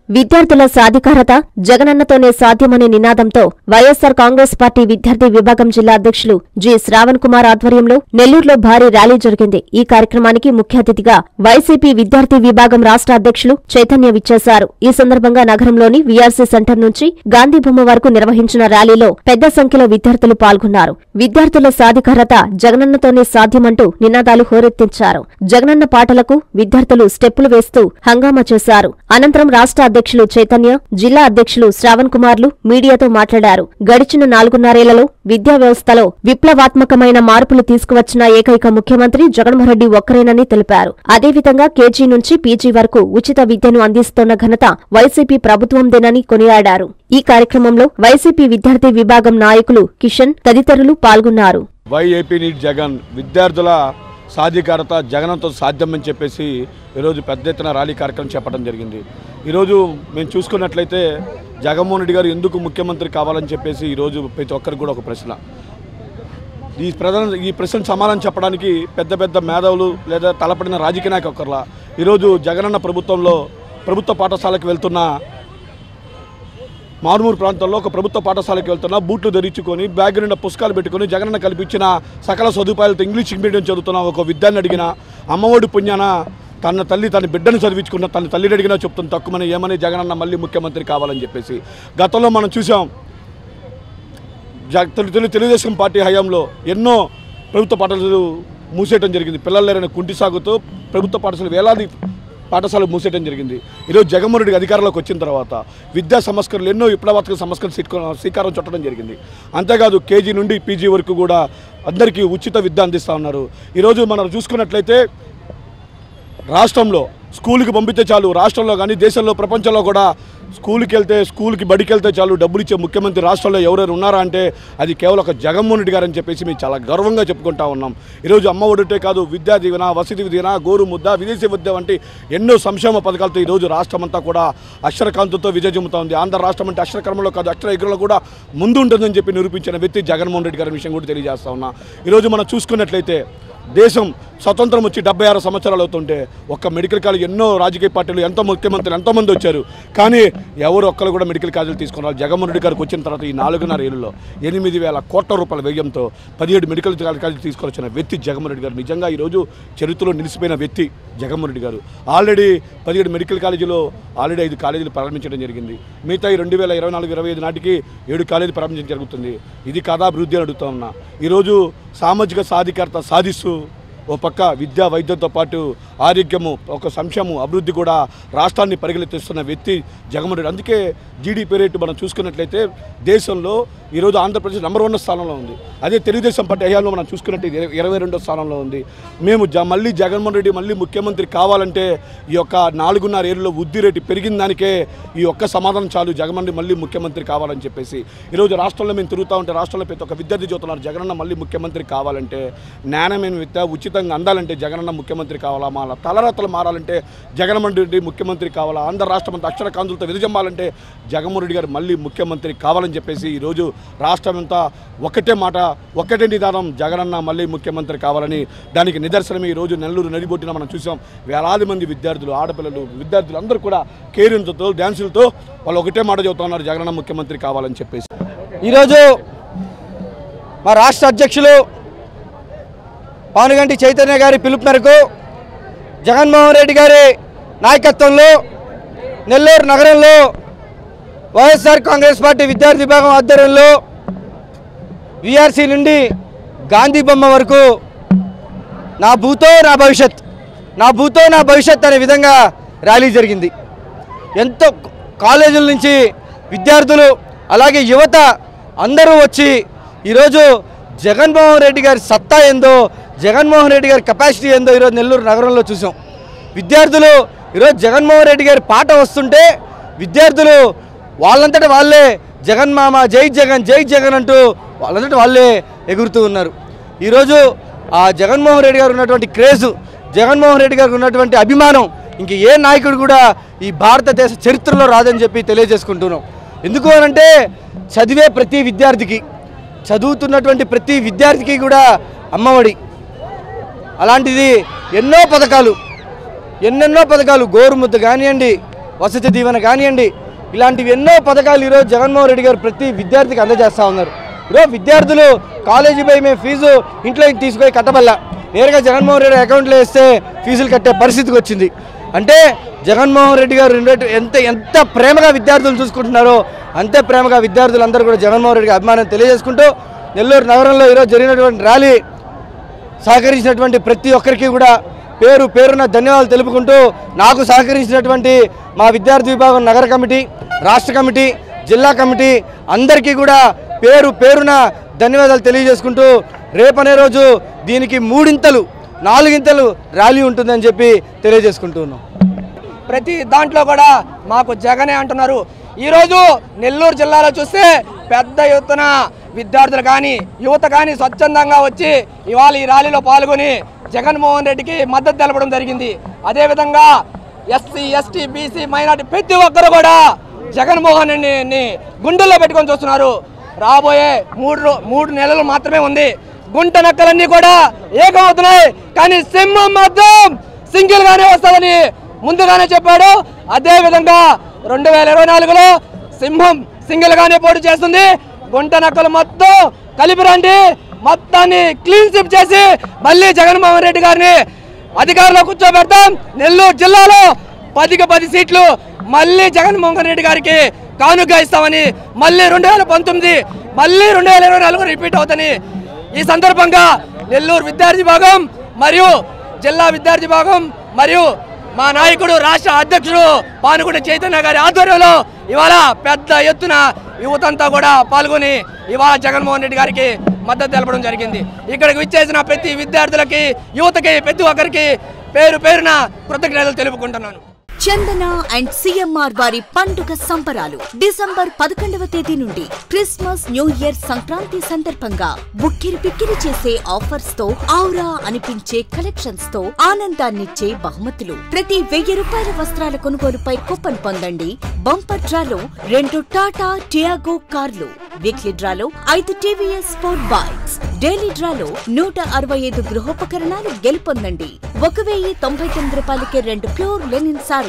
విద్యార్థుల సాధికారత జగనన్నతోనే సాధ్యమనే నినాదంతో వైఎస్సార్ కాంగ్రెస్ పార్టీ విద్యార్థి విభాగం జిల్లా అధ్యక్షులు జి శ్రావణ్ కుమార్ ఆధ్వర్యంలో నెల్లూరులో భారీ ర్యాలీ జరిగింది. ఈ కార్యక్రమానికి ముఖ్య అతిథిగా వైసీపీ విద్యార్థి విభాగం రాష్ట్ర అధ్యక్షులు చైతన్య విచ్చేశారు. ఈ సందర్భంగా నగరంలోని వీఆర్సీ సెంటర్ నుంచి గాంధీ బొమ్మ వరకు నిర్వహించిన ర్యాలీలో పెద్ద సంఖ్యలో విద్యార్థులు పాల్గొన్నారు. విద్యార్థుల సాధికారత జగనన్నతోనే సాధ్యమంటూ నినాదాలు హోరెత్తించారు. జగనన్న పాటలకు విద్యార్థులు స్టెప్పులు వేస్తూ హంగామా చేశారు. అనంతరం రాష్ట్ర అధ్యక్షులు చైతన్య, జిల్లా అధ్యక్షులు శ్రావణ్ కుమార్లు మీడియాతో మాట్లాడారు. గడిచిన 4.5 విద్యా వ్యవస్థలో విప్లవాత్మకమైన మార్పులు తీసుకువచ్చిన ఏకైక ముఖ్యమంత్రి జగన్మోహన్ రెడ్డి ఒక్కరేనని తెలిపారు. అదేవిధంగా కేజీ నుంచి పీజీ వరకు ఉచిత విద్యను అందిస్తున్న ఘనత వైసీపీ ప్రభుత్వందేనని కొనియాడారు. ఈ కార్యక్రమంలో వైసీపీ విద్యార్థి విభాగం నాయకులు కిషన్ తదితరులు పాల్గొన్నారు. విద్యార్థుల సాధికారత జగనంతో సాధ్యమని చెప్పేసి ఈరోజు పెద్ద ఎత్తున ర్యాలీ కార్యక్రమం చేపట్టడం జరిగింది. ఈరోజు మేము చూసుకున్నట్లయితే జగన్మోహన్ రెడ్డి గారు ఎందుకు ముఖ్యమంత్రి కావాలని చెప్పేసి ఈరోజు ప్రతి ఒక్కరికి కూడా ఒక ప్రశ్న. ఈ ప్రశ్న సమాధానం చెప్పడానికి పెద్ద పెద్ద మేధావులు లేదా తలపడిన రాజకీయ నాయకులు ఒకర్లా ఈరోజు జగనన్న ప్రభుత్వంలో ప్రభుత్వ పాఠశాలకు వెళ్తున్న మారుమూరు ప్రాంతాల్లో ఒక ప్రభుత్వ పాఠశాలకు వెళ్తున్నా బూట్లు ధరించుకొని బ్యాగ్ నిండా పుస్తకాలు పెట్టుకుని జగనన్న కల్పించిన సకల సదుపాయాలతో ఇంగ్లీష్ మీడియం చదువుతున్న ఒక విద్యాన్ని అడిగిన అమ్మఒడి పుణ్యాన తన బిడ్డను చదివించుకున్న తన తల్లిని అడిగినా చెప్తుంది తక్కువని ఏమని జగనన్న మళ్ళీ ముఖ్యమంత్రి కావాలని చెప్పేసి. గతంలో మనం చూసాం తెలుగుదేశం పార్టీ హయాంలో ఎన్నో ప్రభుత్వ పాఠశాలలు మూసేయడం జరిగింది. పిల్లలు లేరని కుంటి సాగుతూ ప్రభుత్వ పాఠశాలలు వేలాది పాఠశాలలు మూసేయడం జరిగింది. ఈరోజు జగన్మోహన్ రెడ్డి అధికారంలోకి వచ్చిన తర్వాత విద్యా సంస్కరణలు ఎన్నో విప్లవాత్మక సంస్కరణ శ్రీకారం చుట్టడం జరిగింది. అంతేకాదు కేజీ నుండి పీజీ వరకు కూడా అందరికీ ఉచిత విద్య అందిస్తూ ఉన్నారు. ఈరోజు మనం చూసుకున్నట్లయితే రాష్ట్రంలో స్కూల్కి పంపితే చాలు, రాష్ట్రంలో కానీ దేశంలో ప్రపంచంలో కూడా స్కూల్కి బడికి వెళ్తే చాలు డబ్బులు ఇచ్చే ముఖ్యమంత్రి రాష్ట్రంలో ఎవరైనా ఉన్నారా అంటే అది కేవలం ఒక జగన్మోహన్ రెడ్డి గారు అని చెప్పేసి మేము చాలా గర్వంగా చెప్పుకుంటా ఉన్నాం. ఈరోజు అమ్మ ఒడిటే కాదు, విద్యా దీవెన, వసతి దీవెన, గోరు ముద్ద, విదేశీ విద్య వంటి ఎన్నో సంక్షేమ పథకాలతో ఈరోజు రాష్ట్రం అంతా కూడా అక్షరకాంతుతో విజయజమ్ముతా ఉంది. ఆంధ్ర రాష్ట్రం అంటే అక్షరక్రమంలో కాదు అక్షర ఎగురులో కూడా ముందు ఉంటుందని చెప్పి నిరూపించిన వ్యక్తి జగన్మోహన్ రెడ్డి గారి విషయం కూడా తెలియజేస్తా ఉన్నా. ఈరోజు మనం చూసుకున్నట్లయితే దేశం స్వతంత్రం వచ్చి 76 సంవత్సరాలు అవుతుంటే ఒక్క మెడికల్ కాలేజ్ ఎన్నో రాజకీయ పార్టీలు ఎంతో ముఖ్యమంత్రులు ఎంతోమంది వచ్చారు, కానీ ఎవరు ఒక్కరు కూడా మెడికల్ కాలేజీలు తీసుకున్నారు. జగన్మోహన్ రెడ్డి గారికి వచ్చిన తర్వాత ఈ 4.5 ఏళ్లలో 8,000 కోట్ల రూపాయల వ్యయంతో 17 మెడికల్ కాలేజీలు తీసుకొచ్చిన వ్యక్తి జగన్మోహన్ రెడ్డి గారు. నిజంగా ఈరోజు చరిత్రలో నిలిచిపోయిన వ్యక్తి జగన్మోహన్ రెడ్డి గారు. ఆల్రెడీ 17 మెడికల్ కాలేజీలో 5 కాలేజీలు ప్రారంభించడం జరిగింది. మిగతా 2024-25 నాటికి 7 కాలేజీలు ప్రారంభించడం జరుగుతుంది. ఇది కాదా అభివృద్ధి అని అడుగుతా ఉన్నా. ఈరోజు సామాజిక సాధికారత సాధిస్తూ ఓ పక్క విద్యా వైద్యంతో పాటు ఆరోగ్యము, ఒక సంక్షేమం, అభివృద్ధి కూడా రాష్ట్రాన్ని పరిగెత్తిస్తున్న వ్యక్తి జగన్మోహన్ రెడ్డి. అందుకే జీడీపీ రేటు మనం చూసుకున్నట్లయితే దేశంలో ఈరోజు ఆంధ్రప్రదేశ్ నెంబర్ 1 స్థానంలో ఉంది. అదే తెలుగుదేశం పార్టీ హయాంలో మనం చూసుకున్నట్లయితే 22వ స్థానంలో ఉంది. మేము మళ్ళీ జగన్మోహన్ రెడ్డి మళ్ళీ ముఖ్యమంత్రి కావాలంటే ఈ యొక్క 4.5 ఏళ్ళలో వృద్ధి రేటు పెరిగిన దానికే ఈ ఒక్క సమాధానం చాలు, జగన్మోహన్ రెడ్డి మళ్ళీ ముఖ్యమంత్రి కావాలని చెప్పేసి. ఈరోజు రాష్ట్రంలో మేము తిరుగుతూ ఉంటే రాష్ట్రంలో ప్రతి ఒక్క విద్యార్థి చూస్తున్నారు జగనన్న మళ్ళీ ముఖ్యమంత్రి కావాలంటే, నాణ్యమైన విద్య ఉచితంగా అందాలంటే జగనన్న ముఖ్యమంత్రి కావాలా, మా తలరాతలు మారాలంటే జగన్మోహన్ రెడ్డి ముఖ్యమంత్రి కావాలా, ఆంధ్ర రాష్ట్రం అంతా అక్షరకాంతులతో విరజమ్మాలంటే జగన్మోహన్ రెడ్డి గారు మళ్ళీ ముఖ్యమంత్రి కావాలని చెప్పేసి ఈరోజు రాష్ట్రం అంతా ఒకటే మాట, ఒకటే నిదానం, జగనన్న మళ్ళీ ముఖ్యమంత్రి కావాలని. దానికి నిదర్శనమే ఈరోజు నెల్లూరు నడిబొట్టిన మనం చూసాం. వేలాది మంది విద్యార్థులు, ఆడపిల్లలు, విద్యార్థులు అందరూ కూడా కేరింతతో డ్యాన్సులతో వాళ్ళు ఒకటే మాట చెబుతున్నారు జగనన్న ముఖ్యమంత్రి కావాలని చెప్పేసి. ఈరోజు మా రాష్ట్ర అధ్యక్షులు పానుగంటి చైతన్య గారి పిలుపు మేరకు జగన్మోహన్ రెడ్డి గారి నాయకత్వంలో నెల్లూరు నగరంలో వైఎస్ఆర్ కాంగ్రెస్ పార్టీ విద్యార్థి విభాగం ఆధ్వర్యంలో వీఆర్సీ నుండి గాంధీ బొమ్మ వరకు నా భూతో నా భవిష్యత్, నా భూతో నా భవిష్యత్ అనే విధంగా ర్యాలీ జరిగింది. ఎంతో కాలేజీల నుంచి విద్యార్థులు అలాగే యువత అందరూ వచ్చి ఈరోజు జగన్మోహన్ రెడ్డి గారి సత్తా ఏందో, జగన్మోహన్ రెడ్డి గారి కెపాసిటీ ఏందో ఈరోజు నెల్లూరు నగరంలో చూసాం. విద్యార్థులు ఈరోజు జగన్మోహన్ రెడ్డి గారి పాట వస్తుంటే విద్యార్థులు వాళ్ళంతటా వాళ్ళే జగన్ మామ, జై జగన్, జై జగన్ అంటూ వాళ్ళంతటా వాళ్ళే ఎగురుతూ ఉన్నారు. ఈరోజు ఆ జగన్మోహన్ రెడ్డి గారు ఉన్నటువంటి క్రేజు, జగన్మోహన్ రెడ్డి గారికి ఉన్నటువంటి అభిమానం ఇంక ఏ నాయకుడు కూడా ఈ భారతదేశ చరిత్రలో రాదని చెప్పి తెలియజేసుకుంటున్నాం. ఎందుకు అనంటే చదివే ప్రతి విద్యార్థికి, చదువుతున్నటువంటి ప్రతి విద్యార్థికి కూడా అమ్మఒడి అలాంటిది ఎన్నెన్నో పథకాలు గోరుముద్ద కానివ్వండి, వసతి దీవెన కానివ్వండి, ఇలాంటివి ఎన్నో పథకాలు ఈరోజు జగన్మోహన్ రెడ్డి గారు ప్రతి విద్యార్థికి అందజేస్తూ ఉన్నారు. ఈరోజు విద్యార్థులు కాలేజీ పోయి మేము ఫీజు ఇంట్లో తీసుకొని కట్టబల్లా, నేరుగా జగన్మోహన్ రెడ్డి అకౌంట్లో వేస్తే ఫీజులు కట్టే పరిస్థితికి వచ్చింది. అంటే జగన్మోహన్ రెడ్డి గారు ఎంత ప్రేమగా విద్యార్థులు చూసుకుంటున్నారో అంతే ప్రేమగా విద్యార్థులందరూ కూడా జగన్మోహన్ రెడ్డికి అభిమానం తెలియజేసుకుంటూ నెల్లూరు నగరంలో ఈరోజు జరిగినటువంటి ర్యాలీ సహకరించినటువంటి ప్రతి ఒక్కరికి కూడా పేరు పేరున ధన్యవాదాలు తెలుపుకుంటూ, నాకు సహకరించినటువంటి మా విద్యార్థి విభాగం నగర కమిటీ, రాష్ట్ర కమిటీ, జిల్లా కమిటీ అందరికీ కూడా పేరు పేరున ధన్యవాదాలు తెలియజేసుకుంటూ, రేపనే రోజు దీనికి 3 4 ర్యాలీ ఉంటుందని చెప్పి తెలియజేసుకుంటూ ఉన్నాం. ప్రతి దాంట్లో కూడా మాకు జగనే అంటున్నారు. ఈరోజు నెల్లూరు జిల్లాలో చూస్తే పెద్ద ఎత్తున విద్యార్థులు కానీ యువత కానీ స్వచ్ఛందంగా వచ్చి ఇవాళ ఈ ర్యాలీలో పాల్గొని జగన్మోహన్ రెడ్డికి మద్దతు తెలపడం జరిగింది. అదేవిధంగా ఎస్సీ, ఎస్టీ, బీసీ, మైనార్టీ ప్రతి ఒక్కరు కూడా జగన్మోహన్ రెడ్డిని గుండెల్లో పెట్టుకొని చూస్తున్నారు. రాబోయే 3 నెలలు మాత్రమే ఉంది. గుంట నక్కలన్నీ కూడా ఏకమవుతున్నాయి, కానీ సింహం మాత్రం సింగిల్ గానే వస్తుందని ముందుగానే చెప్పాడు. అదేవిధంగా 2024లో సింహం సింగిల్ గానే పోటీ చేస్తుంది. గుంట నక్కలు మొత్తం కలిపి రండి, మొత్తాన్ని క్లీన్ స్వీప్ చేసి మళ్ళీ జగన్మోహన్ రెడ్డి గారిని అధికారంలో కూర్చోబెడతాం. నెల్లూరు జిల్లాలో 10కి 10 సీట్లు మళ్ళీ జగన్మోహన్ రెడ్డి గారికి కానుక ఇస్తామని, మళ్ళీ 2019 మళ్ళీ 2024 రిపీట్ అవుతాని ఈ సందర్భంగా నెల్లూరు విద్యార్థి భాగం మరియు జిల్లా విద్యార్థి భాగం మరియు మా నాయకుడు రాష్ట్ర అధ్యక్షుడు పానుగుంట చైతన్య గారి ఆధ్వర్యంలో ఇవాళ పెద్ద ఎత్తున యువతంతా కూడా పాల్గొని ఇవాళ జగన్మోహన్ రెడ్డి గారికి మద్దతు తెలపడం జరిగింది. ఇక్కడికి విచ్చేసిన ప్రతి విద్యార్థులకి, యువతకి, ప్రతి ఒక్కరికి పేరు పేరున కృతజ్ఞతలు తెలుపుకుంటున్నాను. చందన అండ్ సిఎంఆర్ వారి పండుగ సంబరాలు డిసెంబర్ 11వ తేదీ నుండి క్రిస్మస్, న్యూ ఇయర్, సంక్రాంతి సందర్భంగా బుక్కిరి పిక్కిరి చేసే ఆఫర్స్ తో, ఔరా అనిపించే కలెక్షన్స్ తో ఆనందాన్నిచ్చే బహుమతులు. ప్రతి 1000 రూపాయల వస్త్రాల కొనుగోలుపై కూపన్ పొందండి. బంపర్ డ్రాలో 2 టాటా టియాగో కార్లు, వీక్లీ డ్రాలో 5 టీవీఎస్ స్పోర్ట్ బైక్స్, డైలీ డ్రాలో 165 గృహోపకరణాలు గెలుపొందండి. 1099 రూపాయలకే 2 ప్యూర్ లెనిన్ సారీస్,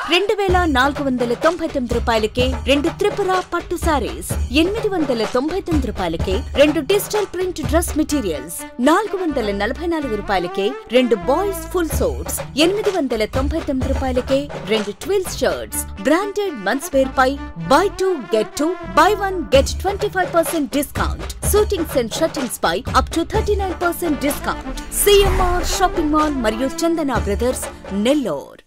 2499 రూపాయలకే 2 త్రిపుర పట్టు సారీస్, 899 రూపాయలకే 2 డిజిటల్ ప్రింట్ డ్రెస్ మెటీరియల్స్, 444 రూపాయలకే 2 బాయ్స్ ఫుల్ సోట్స్, 899 రూపాయలకే 2 twills shirts. Branded men's wear పై buy 2 get 2, buy 1 get 25% discount. Suitings and shirtings పై up to 39% discount. CMR shopping mall మరియు చందన బ్రదర్స్, నెల్లూరు.